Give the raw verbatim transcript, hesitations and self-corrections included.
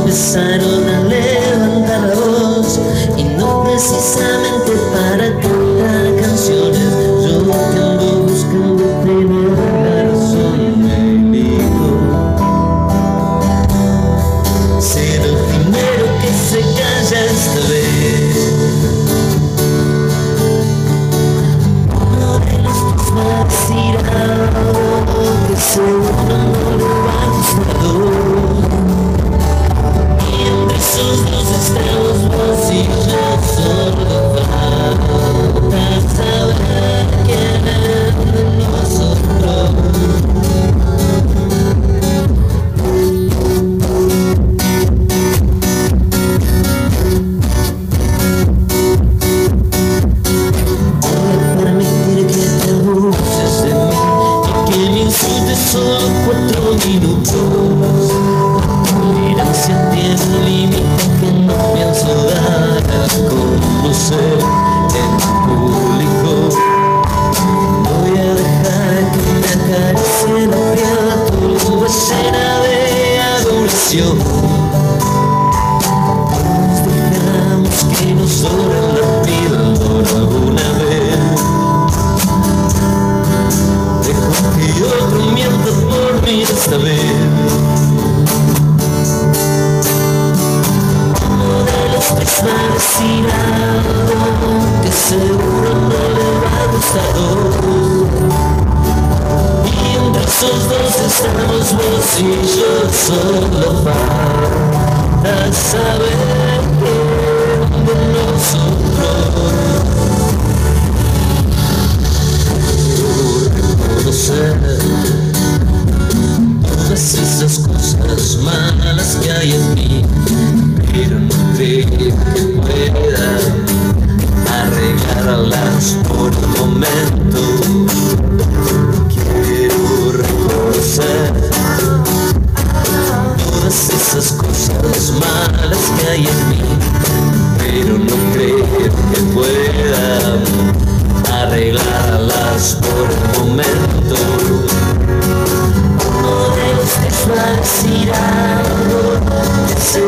empezaron a levantar la voz, y no precisamente para cantar canciones. Yo que ando buscando tener la razón, me dijo: ser el primero que se calla esta vez. Uno de los dos va a decir algo que seguro no le va a gustar. Esos dos estamos vos y yo, solo falta saber quién es de nosotros. Voy a permitir que te abuses de mí y que me insultes solo cuatro minutos. Tolerancia tiene un límite que no pienso dar a conocer en público. Voy a dejar que me acaricie la piel, tu lengua llena de adoración. Nos dejamos que nos sobra la píldora alguna vez. Dejo que otro mienta por mí esta vez. Va a decir algo que seguro no le va a gustar. Y entre esos dos estamos vos y yo, solo falta saber quién de nosotros. Quiero reconocer todas esas cosas malas que hay en mí, pero no creo que pueda arreglarlas por un momento. Quiero reconocer todas esas cosas malas que hay en mí, pero no creo que pueda arreglarlas por un momento. Uno de los tres va a decir algo que se